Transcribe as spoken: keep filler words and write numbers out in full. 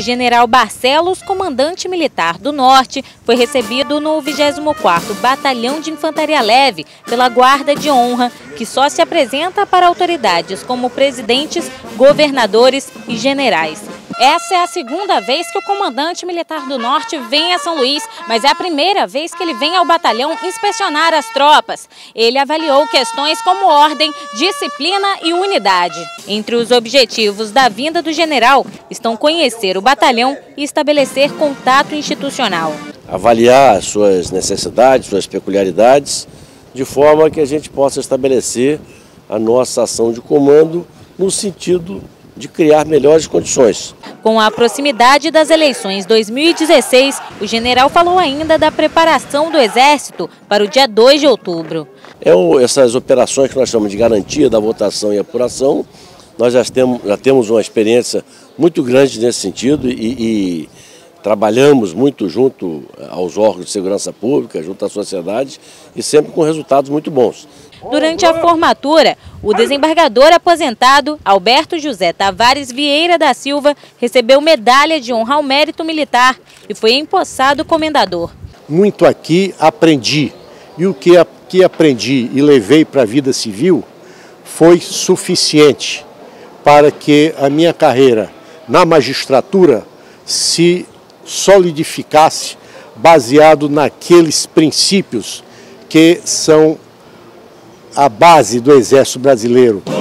general Barcelos, comandante militar do Norte, foi recebido no vigésimo quarto Batalhão de Infantaria Leve pela Guarda de Honra, que só se apresenta para autoridades como presidentes, governadores e generais. Essa é a segunda vez que o comandante militar do Norte vem a São Luís, mas é a primeira vez que ele vem ao batalhão inspecionar as tropas. Ele avaliou questões como ordem, disciplina e unidade. Entre os objetivos da vinda do general estão conhecer o batalhão e estabelecer contato institucional. Avaliar suas necessidades, suas peculiaridades, de forma que a gente possa estabelecer a nossa ação de comando no sentido de criar melhores condições. Com a proximidade das eleições dois mil e dezesseis, o general falou ainda da preparação do Exército para o dia dois de outubro. É essas operações que nós chamamos de garantia da votação e apuração, nós já temos, já temos uma experiência muito grande nesse sentido e, e trabalhamos muito junto aos órgãos de segurança pública, junto à sociedade e sempre com resultados muito bons. Durante a formatura, o desembargador aposentado Alberto José Tavares Vieira da Silva recebeu medalha de honra ao mérito militar e foi empossado comendador. Muito aqui aprendi e o que, que aprendi e levei para a vida civil foi suficiente para que a minha carreira na magistratura se solidificasse baseado naqueles princípios que são a base do Exército Brasileiro.